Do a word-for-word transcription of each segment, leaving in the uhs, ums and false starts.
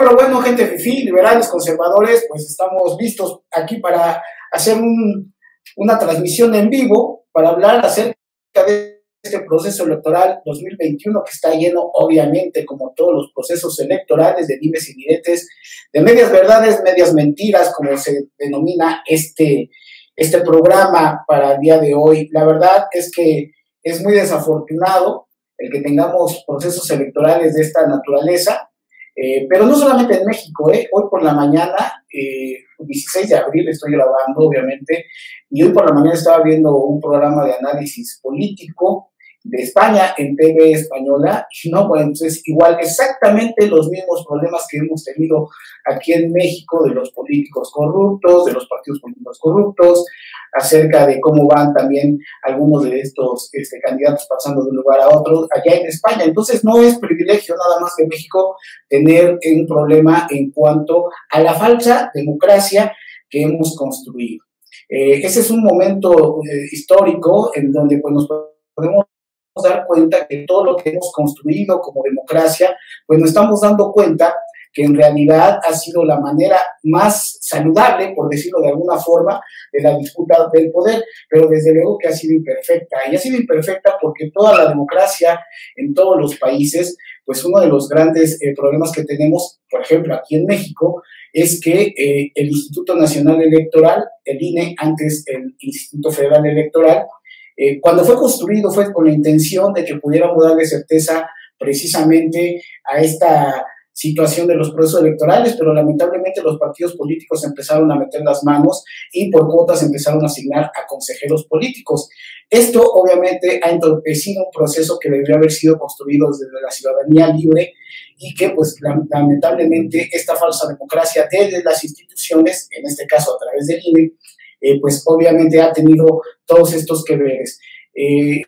pero bueno, gente fifí, liberales, conservadores, pues estamos listos aquí para hacer un, una transmisión en vivo para hablar acerca de este proceso electoral dos mil veintiuno que está lleno, obviamente, como todos los procesos electorales, de dimes y diretes, de medias verdades, medias mentiras, como se denomina este, este programa para el día de hoy. La verdad es que es muy desafortunado el que tengamos procesos electorales de esta naturaleza, eh, pero no solamente en México, eh, hoy por la mañana, eh, dieciséis de abril, estoy grabando, obviamente, y hoy por la mañana estaba viendo un programa de análisis político de España en T V española, y no, bueno, entonces igual exactamente los mismos problemas que hemos tenido aquí en México de los políticos corruptos, de los partidos políticos corruptos, acerca de cómo van también algunos de estos este, candidatos pasando de un lugar a otro allá en España. Entonces no es privilegio nada más que México tener un problema en cuanto a la falsa democracia que hemos construido. Eh, ese es un momento eh, histórico en donde pues, nos podemos dar cuenta que todo lo que hemos construido como democracia, pues nos estamos dando cuenta que en realidad ha sido la manera más saludable, por decirlo de alguna forma, de la disputa del poder, pero desde luego que ha sido imperfecta, y ha sido imperfecta porque toda la democracia en todos los países, pues uno de los grandes eh, problemas que tenemos, por ejemplo, aquí en México, es que eh, el Instituto Nacional Electoral, el I N E, antes el Instituto Federal Electoral, Eh, cuando fue construido fue con la intención de que pudiéramos darle certeza precisamente a esta situación de los procesos electorales, pero lamentablemente los partidos políticos empezaron a meter las manos y por cuotas empezaron a asignar a consejeros políticos. Esto obviamente ha entorpecido un proceso que debió haber sido construido desde la ciudadanía libre y que pues lamentablemente esta falsa democracia desde las instituciones, en este caso a través del I N E, Eh, pues obviamente ha tenido todos estos que veres. Eh,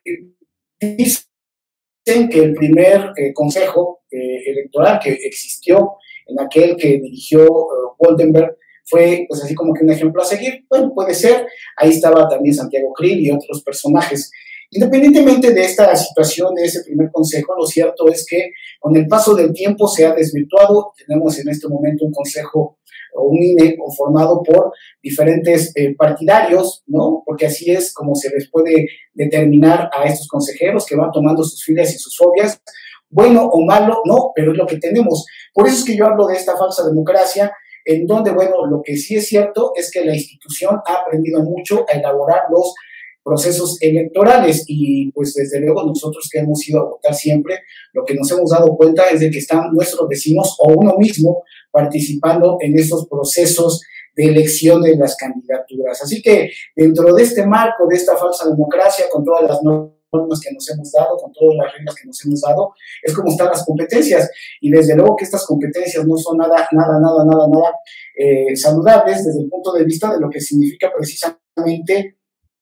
dicen que el primer eh, consejo eh, electoral que existió, en aquel que dirigió uh, Woldenberg, fue pues así como que un ejemplo a seguir. Bueno, puede ser, ahí estaba también Santiago Krill y otros personajes. Independientemente de esta situación, de ese primer consejo, lo cierto es que con el paso del tiempo se ha desvirtuado. Tenemos en este momento un consejo o un I N E conformado por diferentes eh, partidarios, ¿no? Porque así es como se les puede determinar a estos consejeros que van tomando sus filias y sus fobias. Bueno o malo, no, pero es lo que tenemos. Por eso es que yo hablo de esta falsa democracia, en donde, bueno, lo que sí es cierto es que la institución ha aprendido mucho a elaborar los procesos electorales y pues desde luego nosotros que hemos ido a votar siempre, lo que nos hemos dado cuenta es de que están nuestros vecinos o uno mismo participando en estos procesos de elección de las candidaturas. Así que dentro de este marco, de esta falsa democracia, con todas las normas que nos hemos dado, con todas las reglas que nos hemos dado, es como están las competencias, y desde luego que estas competencias no son nada, nada, nada, nada, nada eh, saludables desde el punto de vista de lo que significa precisamente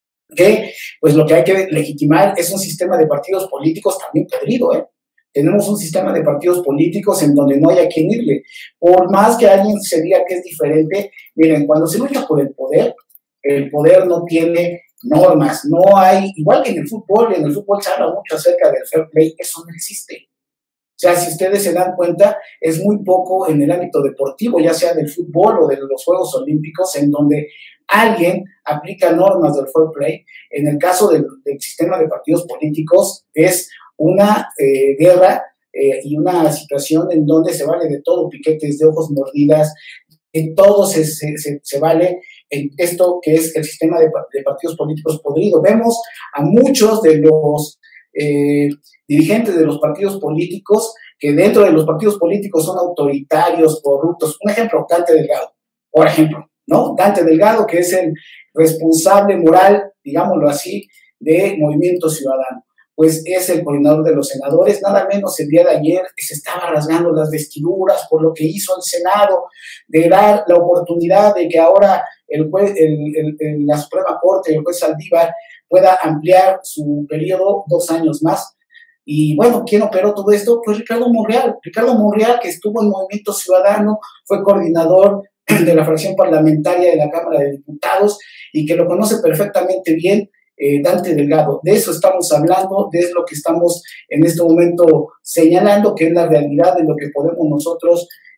que pues lo que hay que legitimar es un sistema de partidos políticos también podrido, ¿eh? Tenemos un sistema de partidos políticos en donde no hay a quien irle. Por más que alguien se diga que es diferente, miren, cuando se lucha por el poder, el poder no tiene normas, no hay, igual que en el fútbol, en el fútbol se habla mucho acerca del fair play, eso no existe. O sea, si ustedes se dan cuenta, es muy poco en el ámbito deportivo, ya sea del fútbol o de los Juegos Olímpicos, en donde alguien aplica normas del fair play. En el caso del, del sistema de partidos políticos, es una eh, guerra eh, y una situación en donde se vale de todo, piquetes de ojos, mordidas, en todo se, se, se, se vale en esto que es el sistema de, de partidos políticos podrido. Vemos a muchos de los eh, dirigentes de los partidos políticos que dentro de los partidos políticos son autoritarios, corruptos. Un ejemplo, Dante Delgado, por ejemplo, ¿no? Dante Delgado, que es el responsable moral, digámoslo así, de Movimiento Ciudadano. Pues es el coordinador de los senadores, nada menos el día de ayer se estaba rasgando las vestiduras por lo que hizo el Senado, de dar la oportunidad de que ahora el juez, el, el, el, la Suprema Corte, el juez Saldívar, pueda ampliar su periodo dos años más. Y bueno, ¿quién operó todo esto? Pues Ricardo Monreal. Ricardo Monreal, que estuvo en Movimiento Ciudadano, fue coordinador de la fracción parlamentaria de la Cámara de Diputados y que lo conoce perfectamente bien eh, Dante Delgado. De eso estamos hablando, de lo que estamos en este momento señalando, que es la realidad de lo que podemos nosotros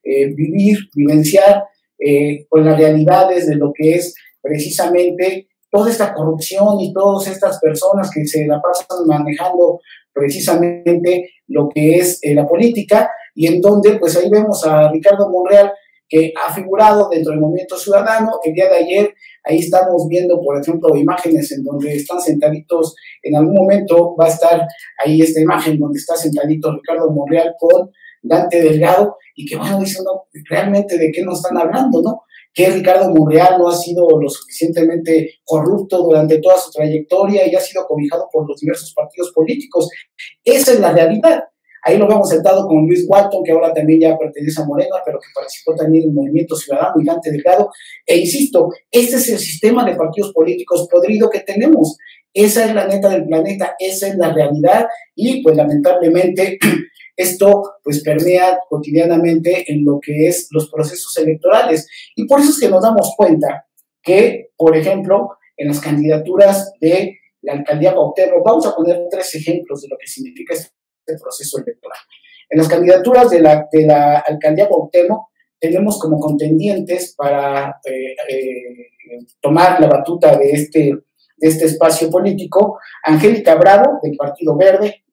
eh, vivir, vivenciar eh, con las realidades de lo que es precisamente toda esta corrupción y todas estas personas que se la pasan manejando precisamente lo que es eh, la política, y en donde pues ahí vemos a Ricardo Monreal, que ha figurado dentro del Movimiento Ciudadano. El día de ayer, ahí estamos viendo, por ejemplo, imágenes en donde están sentaditos, en algún momento va a estar ahí esta imagen donde está sentadito Ricardo Monreal con Dante Delgado, y que bueno, dicen, no, realmente de qué nos están hablando, ¿no? Que Ricardo Monreal no ha sido lo suficientemente corrupto durante toda su trayectoria y ha sido cobijado por los diversos partidos políticos. Esa es la realidad. Ahí lo vemos sentado con Luis Walton, que ahora también ya pertenece a Morena, pero que participó también en el Movimiento Ciudadano, y Dante Delgado. E insisto, este es el sistema de partidos políticos podrido que tenemos. Esa es la neta del planeta, esa es la realidad, y pues lamentablemente esto pues permea cotidianamente en lo que es los procesos electorales. Y por eso es que nos damos cuenta que, por ejemplo, en las candidaturas de la alcaldía Cuauhtémoc, vamos a poner tres ejemplos de lo que significa este proceso electoral. En las candidaturas de la, de la alcaldía Cuauhtémoc tenemos como contendientes para eh, eh, tomar la batuta de este, de este espacio político: Angélica Bravo, del Partido Verde;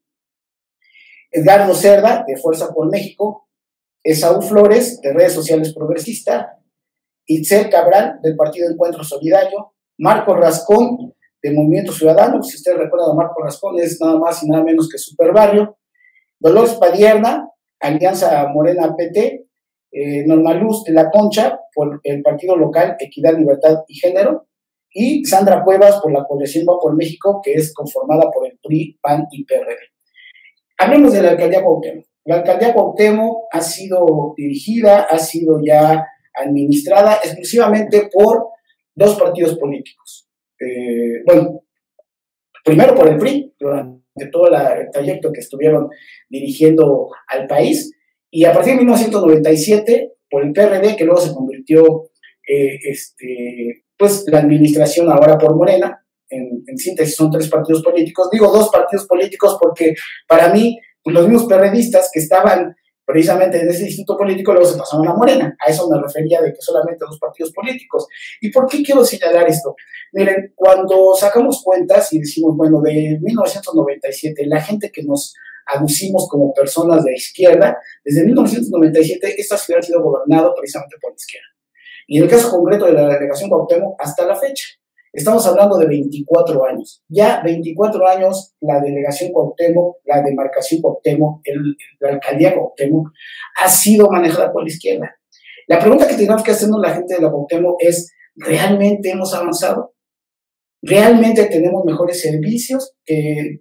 Edgardo Cerda, de Fuerza por México; Esaú Flores, de Redes Sociales Progresista; Itzel Cabral, del Partido Encuentro Solidario; Marco Rascón, del Movimiento Ciudadano. Si ustedes recuerdan, a Marco Rascón es nada más y nada menos que Superbarrio; Dolores Padierna, Alianza Morena P T; eh, Norma Luz de la Concha, por el partido local Equidad, Libertad y Género; y Sandra Cuevas, por la coalición Va por México, que es conformada por el P R I, P A N y P R D. Hablemos de la alcaldía Cuauhtémoc. La alcaldía Cuauhtémoc ha sido dirigida, ha sido ya administrada exclusivamente por dos partidos políticos. Eh, bueno, primero por el P R I, durante todo la, el trayecto que estuvieron dirigiendo al país, y a partir de mil novecientos noventa y siete por el P R D, que luego se convirtió eh, este, pues la administración ahora por Morena. En, en síntesis son tres partidos políticos. Digo dos partidos políticos porque para mí pues, los mismos perredistas que estaban precisamente en ese distrito político luego se pasaron a Morena. A eso me refería de que solamente dos partidos políticos. ¿Y por qué quiero señalar esto? Miren, cuando sacamos cuentas y decimos, bueno, de mil novecientos noventa y siete, la gente que nos aducimos como personas de izquierda, desde mil novecientos noventa y siete esta ciudad ha sido gobernada precisamente por la izquierda. Y en el caso concreto de la delegación Cuauhtémoc, hasta la fecha, estamos hablando de veinticuatro años. Ya veinticuatro años la delegación Cuauhtémoc, la demarcación Cuauhtémoc, el, la alcaldía Cuauhtémoc ha sido manejada por la izquierda. La pregunta que tenemos que hacernos la gente de la Cuauhtémoc es, ¿realmente hemos avanzado? ¿Realmente tenemos mejores servicios que,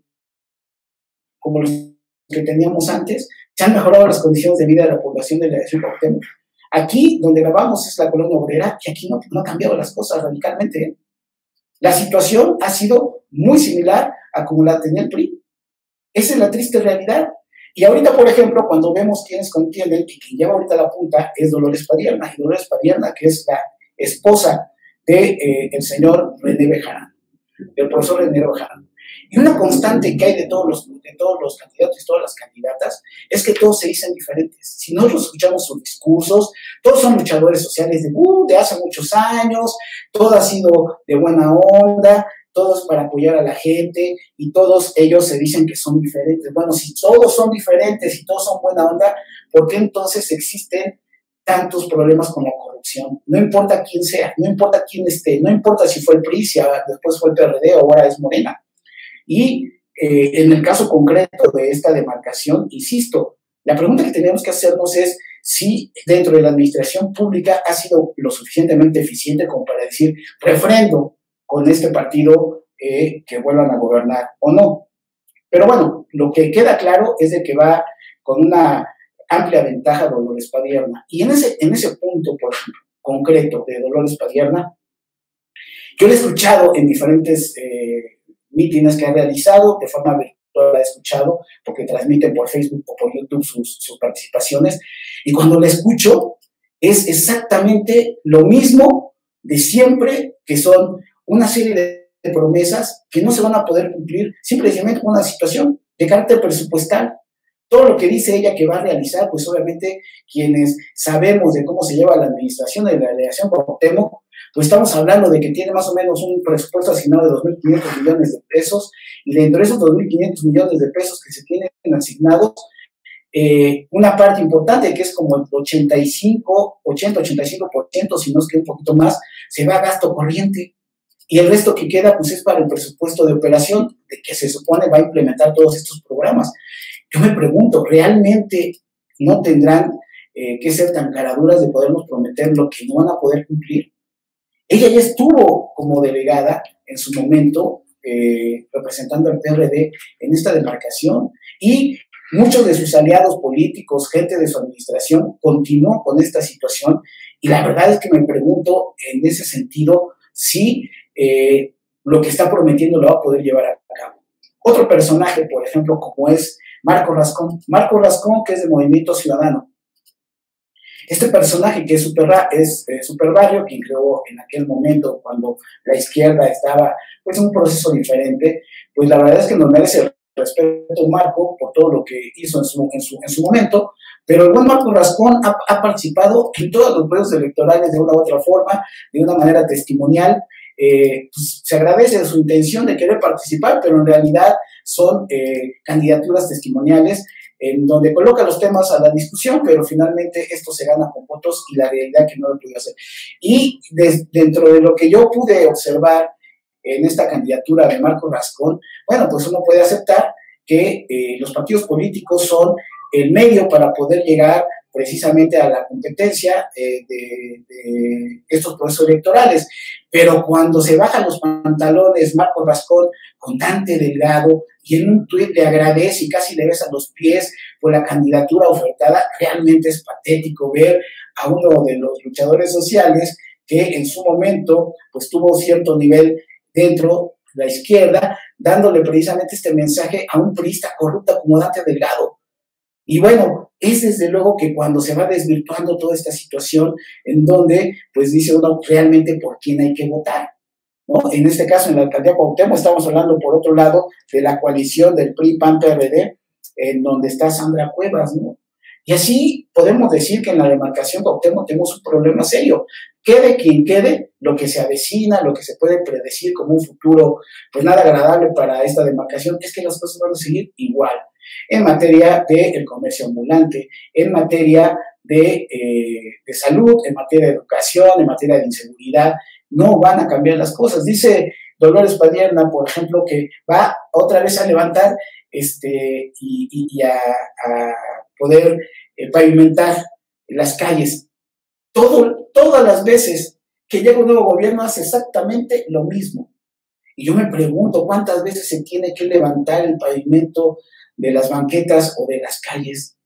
como los que teníamos antes? ¿Se han mejorado las condiciones de vida de la población de la delegación Cuauhtémoc? Aquí, donde grabamos, es la colonia obrera, y aquí no, no han cambiado las cosas radicalmente, ¿eh? La situación ha sido muy similar a como la tenía el P R I. Esa es la triste realidad. Y ahorita, por ejemplo, cuando vemos quiénes contienen, y quien lleva ahorita la punta es Dolores Padierna, y Dolores Padierna, que es la esposa del de, eh, señor René Bejarano, del profesor René Bejarano. Y una constante que hay de todos los, de todos los candidatos y todas las candidatas es que todos se dicen diferentes. Si nosotros escuchamos sus discursos, todos son luchadores sociales de, uh, de hace muchos años, todo ha sido de buena onda, todos para apoyar a la gente, y todos ellos se dicen que son diferentes. Bueno, si todos son diferentes y todos son buena onda, ¿por qué entonces existen tantos problemas con la corrupción? No importa quién sea, no importa quién esté, no importa si fue el P R I, si después fue el P R D o ahora es Morena. Y eh, en el caso concreto de esta demarcación, insisto, la pregunta que tenemos que hacernos es si dentro de la administración pública ha sido lo suficientemente eficiente como para decir, refrendo con este partido eh, que vuelvan a gobernar o no. Pero bueno, lo que queda claro es de que va con una amplia ventaja Dolores Padierna. Y en ese, en ese punto, por ejemplo, concreto de Dolores Padierna, yo lo he escuchado en diferentes eh, mítines que ha realizado, de forma virtual la he escuchado, porque transmiten por Facebook o por YouTube sus, sus participaciones, y cuando la escucho es exactamente lo mismo de siempre, que son una serie de, de promesas que no se van a poder cumplir simplemente con una situación de carácter presupuestal. todo lo que dice ella que va a realizar, pues obviamente quienes sabemos de cómo se lleva la administración de la delegación Cuauhtémoc, pues estamos hablando de que tiene más o menos un presupuesto asignado de dos mil quinientos millones de pesos, y dentro de esos dos mil quinientos millones de pesos que se tienen asignados, eh, una parte importante, que es como el ochenta y cinco, ochenta, ochenta y cinco por ciento, si no es que un poquito más, se va a gasto corriente. Y el resto que queda, pues es para el presupuesto de operación, de que se supone va a implementar todos estos programas. Yo me pregunto, ¿realmente no tendrán eh, que ser tan caraduras de podernos prometer lo que no van a poder cumplir? Ella ya estuvo como delegada en su momento, eh, representando al P R D en esta demarcación, y muchos de sus aliados políticos, gente de su administración, continuó con esta situación, y la verdad es que me pregunto en ese sentido si eh, lo que está prometiendo lo va a poder llevar a cabo. Otro personaje, por ejemplo, como es Marco Rascón. Marco Rascón, que es de Movimiento Ciudadano. Este personaje que es Super, es, eh, Super Barrio, quien creó en aquel momento, cuando la izquierda estaba pues, en un proceso diferente, pues la verdad es que nos merece respeto Marco por todo lo que hizo en su, en su, en su momento, pero el buen Marco Rascón ha, ha participado en todos los procesos electorales de una u otra forma, de una manera testimonial. Eh, pues, se agradece su intención de querer participar, pero en realidad son eh, candidaturas testimoniales en donde coloca los temas a la discusión, pero finalmente esto se gana con votos y la realidad que no lo pudo hacer. Y de, dentro de lo que yo pude observar en esta candidatura de Marco Rascón, bueno, pues uno puede aceptar que eh, los partidos políticos son el medio para poder llegar precisamente a la competencia eh, de, de estos procesos electorales, pero cuando se bajan los pantalones Marco Rascón con Dante Delgado y en un tuit le agradece y casi le besa los pies por la candidatura ofertada, realmente es patético ver a uno de los luchadores sociales que en su momento pues tuvo cierto nivel dentro de la izquierda, dándole precisamente este mensaje a un priista corrupto como Dante Delgado. Y bueno, es desde luego que cuando se va desvirtuando toda esta situación en donde pues dice uno realmente por quién hay que votar, ¿no? En este caso, en la alcaldía Cuauhtémoc, estamos hablando por otro lado de la coalición del P R I, P A N, P R D, en donde está Sandra Cuevas, ¿no? Y así podemos decir que en la demarcación Cuauhtémoc tenemos un problema serio. Quede quien quede, lo que se avecina, lo que se puede predecir como un futuro pues nada agradable para esta demarcación es que las cosas van a seguir igual. En materia del comercio ambulante, en materia de, eh, de salud, en materia de educación, en materia de inseguridad, no van a cambiar las cosas. Dice Dolores Padierna, por ejemplo, que va otra vez a levantar este, y, y, y a, a poder eh, pavimentar las calles. Todo, todas las veces que llega un nuevo gobierno hace exactamente lo mismo. Y yo me pregunto cuántas veces se tiene que levantar el pavimento de las banquetas o de las calles.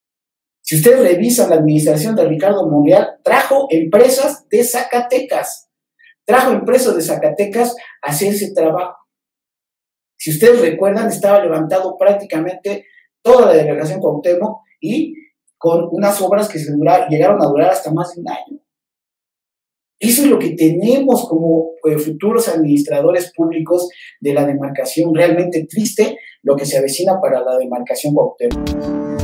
Si ustedes revisan la administración de Ricardo Monreal, trajo empresas de Zacatecas, trajo empresas de Zacatecas a hacer ese trabajo. Si ustedes recuerdan, estaba levantado prácticamente toda la delegación Cuauhtémoc y con unas obras que se duraron, llegaron a durar hasta más de un año. Eso es lo que tenemos como eh, futuros administradores públicos de la demarcación. Realmente triste lo que se avecina para la demarcación Cuauhtémoc.